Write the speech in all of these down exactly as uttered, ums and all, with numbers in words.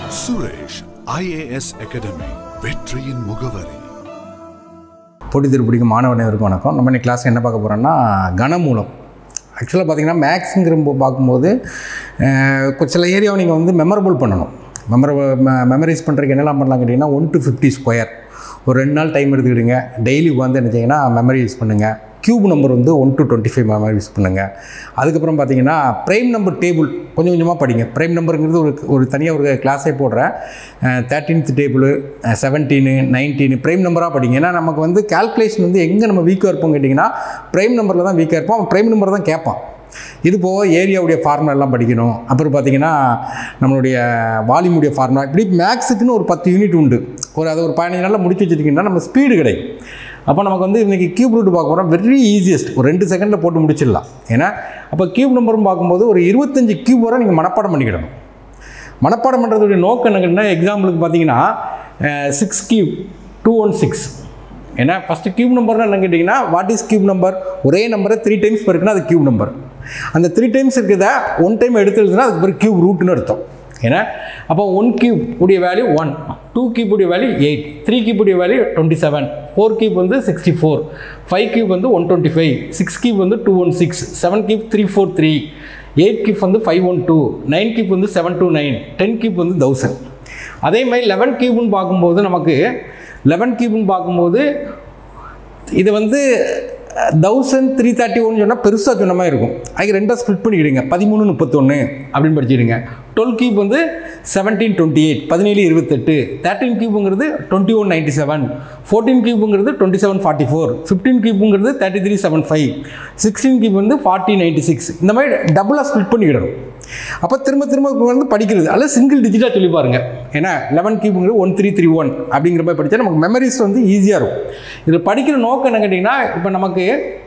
Suresh I A S Academy வெற்றியின் முகவரி. போட்டி திருப்பிடிக்கு மாணவர்களுக்கு வணக்கம். நம்ம இன்னைக்கு கிளாஸ் என்ன பார்க்க போகிறோம்னா கனமூலம். ஆக்சுவலாக பார்த்தீங்கன்னா மேக்ஸுங்கிற பார்க்கும்போது சில ஏரியாவை நீங்கள் வந்து மெமரபிள் பண்ணணும். மெமர மெமரைஸ் பண்ணுறதுக்கு என்னெல்லாம் பண்ணலாம் கேட்டிங்கன்னா ஒன் டு ஃபிஃப்டி ஸ்கொயர் ஒரு ரெண்டு நாள் டைம் எடுத்துக்கிடுங்க. டெய்லி வந்து என்ன செய்யுங்கன்னா மெமரி யூஸ் பண்ணுங்கள். கியூப் நம்பர் வந்து one to twenty five memory use பண்ணுங்கள். அதுக்கப்புறம் பார்த்தீங்கன்னா ப்ரைம் நம்பர் டேபிள் கொஞ்சம் கொஞ்சமாக படிங்க. ப்ரைம் நம்பருங்கிறது ஒரு ஒரு தனியாக ஒரு கிளாஸே போடுறேன். Thirteenth table, seventeen, nineteen prime நம்பராக படிங்க. ஏன்னா நமக்கு வந்து கால்குலேஷன் வந்து எங்கே நம்ம வீக்காக இருப்போம் கேட்டிங்கன்னா ப்ரைம் நம்பரில் தான் வீக்காக இருப்போம். அவன் ப்ரைம் நம்பர் தான் கேட்பான். இது போக ஏரியாவுடைய ஃபார்முலா எல்லாம் படிக்கணும். அப்புறம் பார்த்திங்கன்னா நம்மளுடைய வால்யூமுடைய ஃபார்முலா, இப்படி மேக்ஸுக்குன்னு ஒரு பத்து யூனிட் உண்டு. ஒரு அதை ஒரு பதினஞ்சு நாளில் முடிச்சு வச்சுட்டிங்கன்னா நம்ம ஸ்பீடு கிடைக்கும். அப்போ நமக்கு வந்து இன்றைக்கி கியூப் ரூட் பார்க்க போகிறோம். வெரி ஈஸியஸ்ட், ஒரு ரெண்டு செகண்டில் போட்டு முடிச்சிடலாம். ஏன்னா அப்போ கியூப் நம்பரும் பார்க்கும்போது ஒரு இருபத்தஞ்சி கியூப் வரை நீங்கள் மனப்பாடம் பண்ணிக்கிடணும். மனப்பாடம் பண்ணுறதுடைய நோக்கம் என்னங்கன்னா, எக்ஸாம்பிளுக்கு பார்த்தீங்கன்னா six cube two one six. ஏன்னா ஃபஸ்ட்டு கியூப் நம்பர்னு என்ன கேட்டிங்கன்னா, வாட் இஸ் கியூப் நம்பர்? ஒரே நம்பரை த்ரீ டைம்ஸ் பெருக்குன்னா அது கியூப் நம்பர். அந்த த்ரீ டைம்ஸ் இருக்கிறத ஒன் டைம் எடுத்து எழுதுனா அதுக்கு பிறகு கியூப் ரூட்னு அர்த்தம். ஏன்னா அப்போ ஒன் கியூப் உடைய வேல்யூ ஒன், டூ கியூப் உடைய வேல்யூ எயிட், த்ரீ கியூப் உடைய value twenty seven, four cube வந்து சிக்ஸ்டி ஃபோர், ஃபைவ் கியூப் வந்து one twenty five, six cube வந்து two one six, seven cube three four three, eight cube வந்து five one two, nine cube வந்து seven two nine, ten cube வந்து thousand. அதே மாதிரி eleven கியூப்னு பார்க்கும்போது நமக்கு eleven கியூப்னு பார்க்கும்போது இது வந்து தௌசண்ட் த்ரீ தேர்ட்டி ஒன்று சொன்னால் பெருசாக சொன்ன மாதிரி இருக்கும். அதுக்கு ரெண்டாக ஸ்ப்ளிட் பண்ணிக்கிடுங்க. பதிமூணு முப்பத்தொன்று அப்படின்னு படிச்சுடுங்க. டுவெல் கியூப் வந்து செவன்டீன் டுவெண்ட்டி எயிட், பதினேழு இருபத்தெட்டு. தேர்ட்டின் கியூப்புங்கிறது twenty one ninety seven, fourteen கியூப்புங்கிறது twenty seven forty four, fifteen கியூப்புங்கிறது thirty three seven five, sixteen cube வந்து ஃபார்ட்டி நைன்ட்டி சிக்ஸ். இந்த மாதிரி டபுளாக ஸ்ப்ளிட் பண்ணிக்கிடணும். அப்போ திரும்ப திரும்ப வந்து படிக்கிறது அல்லது சிங்கிள் டிஜிட்டாக சொல்லி பாருங்கள். ஏன்னா லெவன் கியூப்புங்கிறது ஒன் த்ரீ த்ரீ ஒன் அப்படிங்கிற மாதிரி படித்தா நமக்கு மெமரிஸ் வந்து ஈஸியாக இருக்கும். இதில் படிக்கிற நோக்கம் என்ன கேட்டிங்கன்னா, இப்போ நமக்கு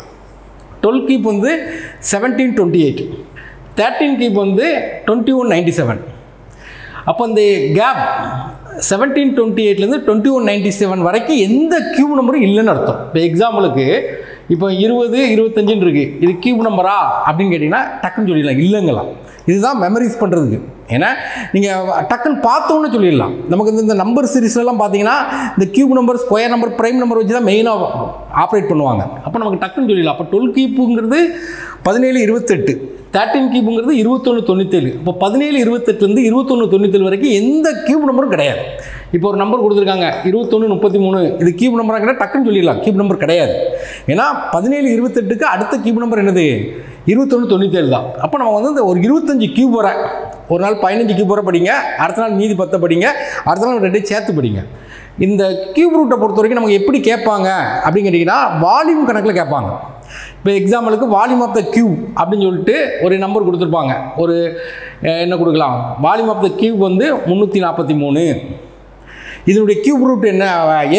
டுவெல் கியூப் வந்து seventeen twenty eight, thirteen cube வந்து டுவெண்ட்டி ஒன் நைன்ட்டி செவன். அப்போ இந்த கேப் செவன்டீன் டுவெண்ட்டி எயிட்லேருந்து டுவெண்ட்டி ஒன் நைன்ட்டி செவன் வரைக்கும் எந்த கியூப் நம்பரும் இல்லைன்னு அர்த்தம். இப்போ எக்ஸாம்பிளுக்கு இப்போ இருபது இருபத்தஞ்சுன்னு இருக்குது, இது கியூப் நம்பரா அப்படின்னு கேட்டிங்கன்னா டக்குன்னு சொல்லிடலாம், இல்லைங்களாம். இதுதான் மெமரிஸ் பண்ணுறதுக்கு. ஏன்னா நீங்கள் டக்குன்னு பார்த்தோன்னு சொல்லிடலாம். நமக்கு இந்த நம்பர் சீரீஸ்லாம் பார்த்தீங்கன்னா இந்த cube number, square number, prime number வச்சு தான் மெயினாக ஆப்ரேட் பண்ணுவாங்க. அப்போ நமக்கு டக்குன்னு சொல்லிடலாம். அப்போ டுவெல் கியூப்புங்கிறது பதினேழு இருபத்தெட்டு, தேர்ட்டின் கியூப்புங்கிறது இருபத்தொன்று தொண்ணூற்றேழு. இப்போ பதினேழு இருபத்தெட்டுலேருந்து இருபத்தொன்று தொண்ணூற்றேழு வரைக்கும் எந்த கியூப் நம்பரும் கிடையாது. இப்போ ஒரு நம்பர் கொடுத்துருக்காங்க இருபத்தொன்று முப்பத்தி மூணு, இது கியூப் நம்பராக கேட்டால் டக்குன்னு சொல்லிடலாம், கியூப் நம்பர் கிடையாது. ஏன்னா பதினேழு இருபத்தெட்டுக்கு அடுத்த கியூப் நம்பர் என்னது? இருபத்தொன்று தொண்ணூற்றேழு தான். அப்போ நம்ம வந்து இந்த ஒரு இருபத்தஞ்சி கியூப் வரை ஒரு நாள் பதினஞ்சு கியூப் வரை படிங்க, அடுத்த நாள் மீதி பத்தை படிங்க, அடுத்த நாள் ரெண்டு சேர்த்து படிங்க. இந்த கியூப் ரூட்டை பொறுத்த வரைக்கும் நமக்கு எப்படி கேட்பாங்க அப்படின்னு கேட்டிங்கன்னா, வால்யூம் கணக்கில் கேட்பாங்க. இப்போ எக்ஸாம்பிளுக்கு வால்யூம் ஆஃப் த கியூப் அப்படின்னு சொல்லிட்டு ஒரு நம்பர் கொடுத்துருப்பாங்க. ஒரு என்ன கொடுக்கலாம், வால்யூம் ஆஃப் த கியூப் வந்து முந்நூற்றி நாற்பத்தி மூணு. இதனுடைய கியூப் ரூட் என்ன, a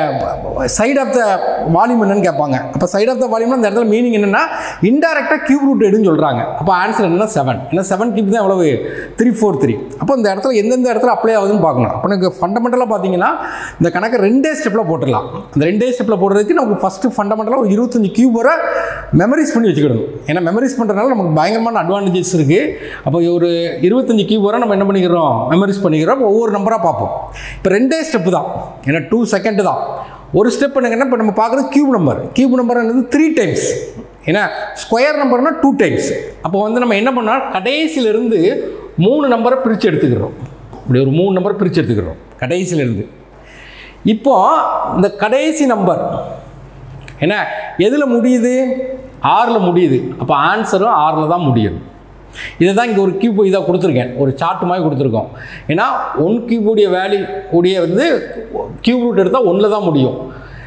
side of the volume என்னன்னு கேட்பாங்க. அப்போ சைட் ஆஃப் த வால்யூம்னா அந்த இடத்துல மீனிங் என்னென்னா இன்டெரக்டாக கியூப் ரூட் எடுன்னு சொல்கிறாங்க. அப்போ ஆன்சர் என்னன்னா செவன். ஏன்னா செவன் கியூப் தான் எவ்வளவு? Three four three. அப்போ இந்த இடத்துல எந்தெந்த இடத்துல அப்ளை ஆகுதுன்னு பார்க்கணும். அப்போ எனக்கு ஃபண்டமெண்டலாக பார்த்தீங்கன்னா இந்த கணக்கை ரெண்டே ஸ்டெப்பில் போட்டுடலாம். அந்த ரெண்டே ஸ்டெப்பில் போடுறதுக்கு நமக்கு ஃபஸ்ட்டு ஃபண்டமெண்டலாக ஒரு இருபத்தஞ்சி கியூப் வரை மெமரிஸ் பண்ணி வச்சுக்கிடணும். ஏன்னா மெமரிஸ் பண்ணுறதுனால நமக்கு பயங்கரமான அட்வான்டேஜஸ் இருக்குது. அப்போ ஒரு இருபத்தஞ்சி கியூப் வரை நம்ம என்ன பண்ணிக்கிறோம், மெமரிஸ் பண்ணிக்கிறோம். ஒவ்வொரு நம்பராக பார்ப்போம். இப்போ ரெண்டே ஸ்டெப்பு தான், ஏன்னா டூ செகண்ட் தான். ஒரு ஸ்டெப் என்னங்கன்னா, இப்போ நம்ம பார்க்குறது கியூப் நம்பர். கியூப் நம்பர் என்னது? Three times. ஏன்னா ஸ்கொயர் நம்பர்னா டூ டைம்ஸ். அப்போ வந்து நம்ம என்ன பண்ணால் கடைசியிலிருந்து மூணு நம்பரை பிரித்து எடுத்துக்கிறோம். இப்படி ஒரு மூணு நம்பரை பிரித்து எடுத்துக்கிறோம் கடைசியிலிருந்து. இப்போ இந்த கடைசி நம்பர் ஏன்னா எதில் முடியுது? ஆறில் முடியுது. அப்போ ஆன்சரும் ஆறில் தான் முடியும். இதை தான் இங்கே ஒரு கியூப் இதாக கொடுத்துருக்கேன், ஒரு சார்ட் மாதிரி கொடுத்துருக்கோம். ஏன்னா ஒன் கியூபுடைய வேல்யூ உடைய வந்து கியூப் ரூட் எடுத்தால் ஒன்றில் தான் முடியும்.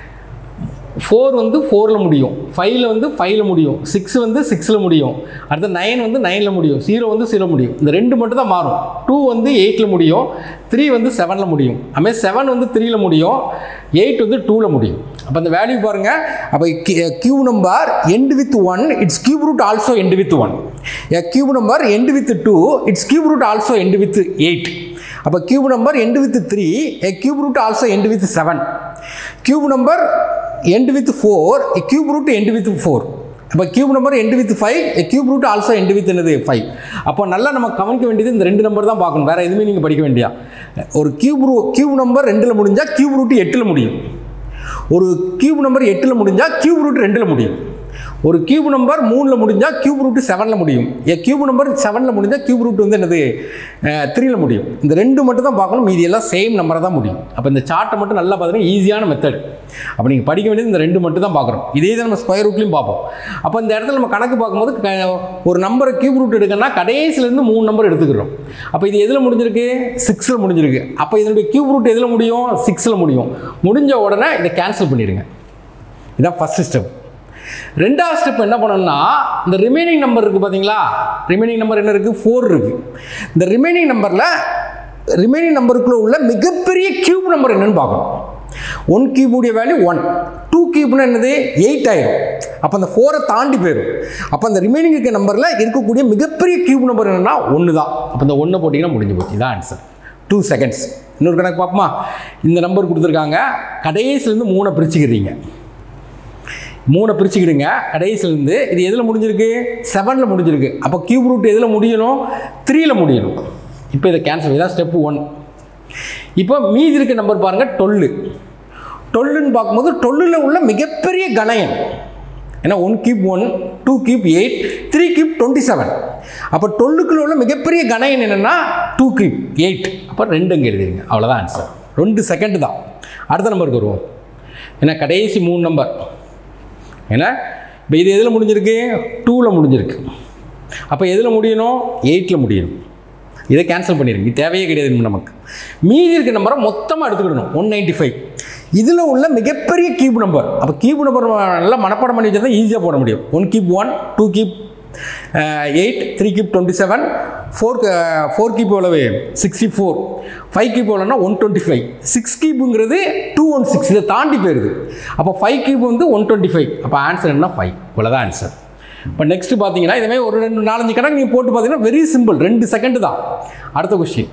ஃபோர் வந்து ஃபோரில் முடியும், ஃபைவ்ல வந்து ஃபைவ்ல முடியும், சிக்ஸ் வந்து சிக்ஸில் முடியும், அடுத்த நைன் வந்து நைனில் முடியும், ஜீரோ வந்து ஜீரோ முடியும். இந்த ரெண்டு மட்டும் தான் மாறும். டூ வந்து எயிட்டில் முடியும், த்ரீ வந்து செவனில் முடியும், அதுமாதிரி செவன் வந்து த்ரீயில் முடியும், எயிட் வந்து டூவில் முடியும். அப்போ அந்த வேல்யூ பாருங்கள். அப்போ cube number end with one, it's cube root also end with one. A cube number end with two, its cube root also end with eight. அப்போ cube number end with three, a cube root also end with seven. Cube number end with four, a cube root end with four. இப்போ cube number end with five, cube root also end with என்னது five. அப்போ நல்லா நம்ம கவனிக்க வேண்டியது இந்த ரெண்டு number தான் பார்க்கணும், வேறு எதுவுமே நீங்கள் படிக்க வேண்டியா. ஒரு கியூப் ரூ கியூப் நம்பர் ரெண்டில் முடிஞ்சால் கியூப் ரூட் எட்டில் முடியும். ஒரு கியூப் நம்பர் எட்டில் முடிஞ்சால் கியூப் ரூட் ரெண்டில் முடியும். ஒரு கியூப் நம்பர் மூணில் முடிஞ்சால் கியூப் ரூட் செவனில் முடியும். ஏ கியூப் நம்பர் செவனில் முடிஞ்சால் கியூப் ரூட் வந்து என்னது த்ரீயில் முடியும். இந்த ரெண்டு மட்டும் தான் பார்க்கணும், மீதி எல்லாம் சேம் நம்பரை தான் முடியும். அப்போ இந்த சார்ட்டை மட்டும் நல்லா பார்த்தீங்கன்னா ஈஸியான மெத்தட். அப்போ நீங்கள் படிக்க வேண்டியது இந்த ரெண்டு மட்டும் தான் பார்க்குறோம். இதே தான் நம்ம ஸ்கொயர் ரூட்லையும் பார்ப்போம். அப்போ இந்த இடத்துல நம்ம கணக்கு பார்க்கும்போது ஒரு நம்பரை கியூப் ரூட் எடுக்கணும்னா கடைசியிலேருந்து மூணு நம்பர் எடுத்துக்கிறோம். அப்போ இது எதில் முடிஞ்சிருக்கு? சிக்ஸில் முடிஞ்சிருக்கு. அப்போ இதனுடைய கியூப் ரூட் எதில் முடியும்? சிக்ஸில் முடியும். முடிஞ்ச உடனே இதை கேன்சல் பண்ணிடுங்க. இதான் ஃபஸ்ட்டு ஸ்டெப். ரெண்டாவது ஸ்டெப் என்ன பண்ணணும்னா, இந்த ரிமைனிங் நம்பர் இருக்குது பார்த்தீங்களா, ரிமைனிங் நம்பர் என்ன இருக்குது? ஃபோர் இருக்குது. இந்த ரிமைனிங் நம்பரில் ரிமைனிங் நம்பருக்குள்ளே உள்ள மிகப்பெரிய கியூப் நம்பர் என்னன்னு பார்க்கணும். ஒன் கியூபுடைய வேல்யூ ஒன், டூ கியூப்னு என்னது எயிட் ஆயிரும். அப்போ அந்த ஃபோரை தாண்டி போயிடும். அப்போ அந்த ரிமைனிங் இருக்க நம்பரில் இருக்கக்கூடிய மிகப்பெரிய கியூப் நம்பர் என்னென்னா ஒன்று தான். அப்போ இந்த ஒன்று போட்டிங்கன்னா முடிஞ்சு போச்சு. இதான் ஆன்சர். Two seconds. இன்னொரு கணக்கு பார்ப்போமா? இந்த நம்பர் கொடுத்துருக்காங்க, கடைசிலேருந்து மூணை பிரிச்சுக்கிறீங்க. மூணை பிரிச்சுக்கிடுங்க கடைசிலேருந்து. இது எதில் முடிஞ்சிருக்கு? செவனில் முடிஞ்சிருக்கு. அப்போ கியூப் ரூட் எதில் முடியணும்? த்ரீயில் முடியணும். இப்போ இதை கேன்சல். இதான் ஸ்டெப்பு ஒன். இப்போ மீதி இருக்க நம்பர் பாருங்கள், டுவெல்லு. டுவெல்லுன்னு பார்க்கும்போது டுவெல்லில் உள்ள மிகப்பெரிய கணயன் ஏன்னா one cube one, two cube eight, three cube twenty seven. அப்போ டுவெல்லுக்குள்ள உள்ள மிகப்பெரிய கணயன் என்னென்னா டூ கியூப் எயிட். அப்போ ரெண்டு அங்கே எழுதிருங்க. அவ்வளோதான் ஆன்சர். ரெண்டு செகண்டு தான். அடுத்த நம்பருக்கு வருவோம். ஏன்னா கடைசி மூணு நம்பர். ஏன்னா இப்போ இது எதில் முடிஞ்சிருக்கு? டூவில் முடிஞ்சிருக்கு. அப்போ எதில் முடியணும்? எயிட்டில் முடியணும். இதை கேன்சல் பண்ணிடுங்க. இது தேவையே கிடையாது நமக்கு. மீதி இருக்க நம்பரை மொத்தமாக எடுத்துக்கிடணும். One ninety five. இதில் உள்ள மிகப்பெரிய கியூப் நம்பர். அப்போ கியூப் நம்பர் நல்லா மனப்பாடம் பண்ணி வச்சா தான் ஈஸியாக போட முடியும். One cube one, two cube eight, three cube twenty seven, four four cube எவ்வளவு? Sixty four. ஃபைவ் கியூப் எவ்வளோனா ஒன் டுவெண்ட்டி ஃபைவ். சிக்ஸ் கியூப்புங்கிறது டூ ஒன் சிக்ஸ். இதை தாண்டி போயிடுது. அப்போ ஃபைவ் கியூப் வந்து ஒன் டுவெண்ட்டி ஃபைவ். அப்போ ஆன்சர் என்ன? ஃபைவ். இவ்வளோதான் ஆன்சர். இப்போ நெக்ஸ்ட்டு பார்த்தீங்கன்னா இதுமாதிரி ஒரு ரெண்டு நாலஞ்சு கணக்கு நீங்கள் போட்டு பார்த்தீங்கன்னா வெரி சிம்பிள். ரெண்டு செகண்டு தான். அடுத்த கொஸ்டின்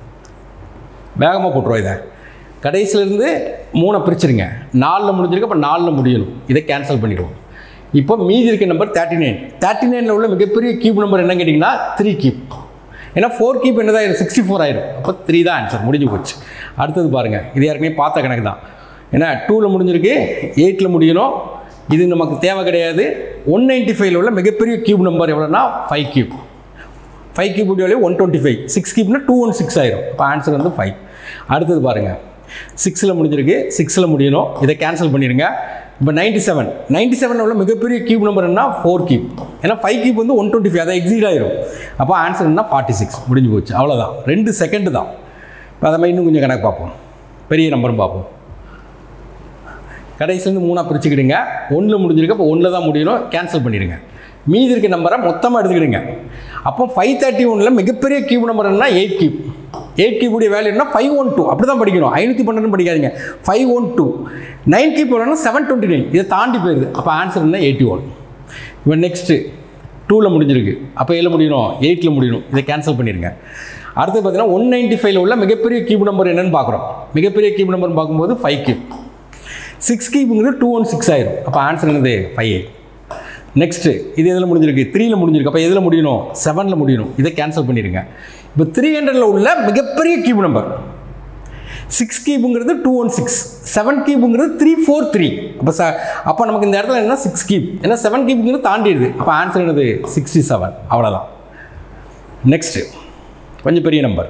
வேகமாக போட்டுருவோம். இதை கடைசியிலேருந்து மூணை பிரிச்சுருங்க. நாலில் முடிஞ்சிருக்கு. அப்போ நாலில் முடியணும். இதை கேன்சல் பண்ணிடுவோம். இப்போ மீதி இருக்க நம்பர் தேர்ட்டி நைன். தேர்ட்டி நைனில் உள்ள மிகப்பெரிய கியூப் நம்பர் என்ன கேட்டிங்கன்னா த்ரீ கியூப். ஏன்னா ஃபோர் கியூப் என்னதான் ஆயிரும்? சிக்ஸ்டி ஃபோர் ஆயிரும். அப்போ த்ரீ தான் ஆன்சர். முடிஞ்சு போச்சு. அடுத்தது பாருங்கள், இது ஏற்கனவே பார்த்த கணக்கு தான். ஏன்னா டூவில் முடிஞ்சிருக்கு, எயிட்டில் முடியணும். இது நமக்கு தேவை கிடையாது. ஒன் நைன்ட்டி ஃபைவ்ல உள்ள மிகப்பெரிய கியூப் நம்பர் எவ்வளோனா ஃபைவ் கியூப். ஃபைவ் கியூப் உடைய ஒன் டுவெண்ட்டி ஃபைவ். சிக்ஸ் கியூப்னா டூ ஒன் சிக்ஸ் ஆயிரும். இப்போ ஆன்சர் வந்து ஃபைவ். அடுத்தது பாருங்கள், சிக்ஸில் முடிஞ்சிருக்கு, சிக்ஸில் முடியணும். இதை கேன்சல் பண்ணிடுங்க. இப்போ நைன்ட்டி செவன். நைன்ட்டி செவனில் உள்ள மிகப்பெரிய கியூப் நம்பர் என்ன? Four cube. ஏன்னா ஃபைவ் கியூப் வந்து ஒன் டுவெண்ட்டி ஃபைவ், அதை எக்ஸீட் ஆயிரும். அப்போ ஆன்சர் என்ன? Forty six. முடிஞ்சு போச்சு. அவ்வளோதான். ரெண்டு செகண்டு தான். இப்போ அதை மாதிரி இன்னும் கொஞ்சம் கணக்கு பார்ப்போம். பெரிய நம்பரும் பார்ப்போம். கடைசிலேருந்து மூணாக பிரிச்சுக்கிடுங்க. ஒன்றில் முடிஞ்சிருக்கு. அப்போ ஒன்றில் தான் முடியணும். கேன்சல் பண்ணிடுங்க. மீதி இருக்க நம்பரை மொத்தமாக எடுத்துக்கிடுங்க. அப்போ ஃபைவ் தேர்ட்டி ஒனில் மிகப்பெரிய கியூப் நம்பர் என்ன? Eight cube. எயிட் கியூபுடைய வேல்யூ என்ன? Five one two. அப்படி தான் படிக்கணும். ஐநூற்றி பன்னெண்டு படிக்காதீங்க. Five one two. Nine cube எவ்வளோனா செவன் டுவெண்ட்டி நைன். இதை தாண்டி போயிடுது. அப்போ ஆன்சர் என்ன? Eighty one. இப்போ நெக்ஸ்ட்டு டூவில் முடிஞ்சிருக்கு. அப்போ எதில் முடியணும்? எயிட்டில் முடியணும். இதை கேன்சல் பண்ணிடுங்க. அடுத்து பார்த்தீங்கன்னா ஒன் நைன்ட்டி ஃபைவ்ல உள்ள மிகப்பெரிய கியூப் நம்பர் என்னென்னு பார்க்குறோம். மிகப்பெரிய கியூப் நம்பர் பார்க்கும்போது ஃபைவ் கியூப். சிக்ஸ் கியூப்புங்கிறது டூ ஒன் சிக்ஸ் ஆயிரும். அப்போ ஆன்சர் என்னது? Five eight. நெக்ஸ்ட்டு இது எதில் முடிஞ்சிருக்கு? த்ரீயில் முடிஞ்சிருக்கு. அப்போ எதில் முடியணும்? செவனில் முடியணும். இதை கேன்சல் பண்ணிடுங்க. இப்போ த்ரீ ஹண்ட்ரடில் உள்ள மிகப்பெரிய கியூப் நம்பர் சிக்ஸ் கியூப்புங்கிறது டூ ஒன் சிக்ஸ். செவன் கியூப்புங்கிறது த்ரீ ஃபோர் த்ரீ. அப்போ ச அப்போ நமக்கு இந்த இடத்துல என்ன? Six cube. ஏன்னா செவன் கியூப்புங்கிறது தாண்டிடுது. அப்போ ஆன்சர் என்னது? Sixty seven. அவ்வளோதான். நெக்ஸ்ட்டு கொஞ்சம் பெரிய நம்பர்.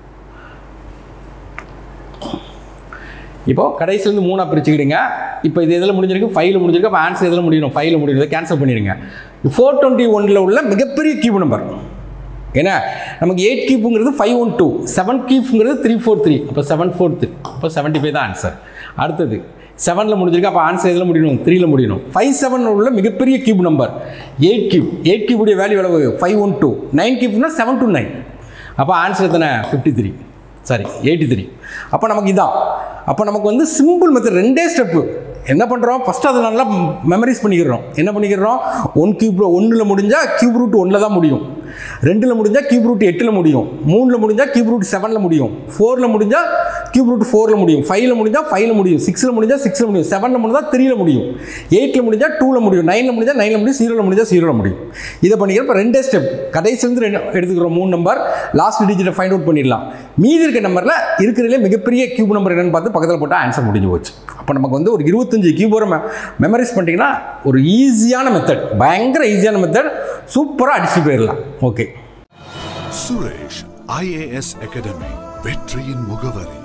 இப்போது கடைசிலேருந்து மூணாக பிரிச்சுக்கிடுங்க. இப்போ இது எதில் முடிஞ்சிருக்கு? ஃபைவ்ல முடிஞ்சிருக்கு. அப்போ ஆன்சர் எதில் முடியணும்? ஃபைவ்ல முடியும். கேன்சல் பண்ணிடுங்க. ஃபோர் டுவெண்ட்டி ஒனில் உள்ள மிகப்பெரிய கியூப் நம்பர் ஏன்னா நமக்கு எயிட் கியூப்புங்கிறது ஃபைவ் ஒன் டூ. செவன் கியூப்புங்கிறது த்ரீ ஃபோர் த்ரீ. அப்போ செவன் ஃபோர் த்ரீ. அப்போ செவன்ட்டி ஃபைவ் தான் ஆன்சர். அடுத்தது செவனில் முடிஞ்சிருக்கு. அப்போ ஆன்சர் எதில் முடியணும்? த்ரீயில் முடியணும். ஃபைவ் செவன் உள்ள மிகப்பெரிய cube number eight cube. Eight கியூபுடைய வேல்யூ எவ்வளவு? Five one two. நைன் கியூப்னா செவன் டூ நைன். அப்போ ஆன்சர் எத்தனை? Fifty three. Sorry eighty three. அப்போ நமக்கு இதான். அப்போ நமக்கு வந்து சிம்பிள் மெத்தட். ரெண்டே ஸ்டெப்பு. என்ன பண்ணுறோம்? ஃபஸ்ட்டு அதை நல்லா மெமரைஸ் பண்ணிக்கிறோம். என்ன பண்ணிக்கிறோம்? ஒன் கியூப் ஒன்றில் முடிஞ்சால் கியூப் ரூட் ஒன்றில் தான் முடியும். ரெண்டில் முடிஞ்சால் கியூப் ரூட் எட்டில் முடியும். மூணில் முடிஞ்சால் கியூப் ரூட் செவனில் முடியும். ஃபோரில் முடிஞ்சால் கியூப் ரூட் ஃபோரில் முடியும், ஃபைவ்ல முடிஞ்சால் ஃபைவ்ல முடியும், சிக்ஸில் முடிஞ்சால் சிக்ஸில் முடியும், செவனில் முடிஞ்சால் த்ரீல முடியும், எயிட்டில் முடிஞ்சால் டூவில் முடியும், நைனில் முடிஞ்சால் நைனில் முடியும், ஜீரோவில் முடிஞ்சால் ஜீரோவில் முடியும். இதை பண்ணிக்கிறப்ப ரெண்டே ஸ்டெப், கடைசிலேருந்து ரெண்டு எடுத்துக்கிறோம் மூணு நம்பர், லாஸ்ட் டிஜிட்டை ஃபைண்ட் அவுட் பண்ணிடலாம். மீதி இருக்க நம்பரில் இருக்கிறதுலே மிகப்பெரிய கியூப் நம்பர் என்னென்னு பார்த்து பக்கத்தில் போட்டால் ஆன்சர் முடிஞ்சு போச்சு. அப்போ நமக்கு வந்து ஒரு இருபத்தஞ்சு கியூப் வரை மெமரைஸ் பண்ணிட்டீங்கன்னா ஒரு ஈஸியான மெத்தட், பயங்கர ஈஸியான மெத்தட், சூப்பராக அடிச்சு போயிடலாம். ஓகே. சுரேஷ் ஐஏஎஸ் அகாடமி, வெற்றியின் முகவரி.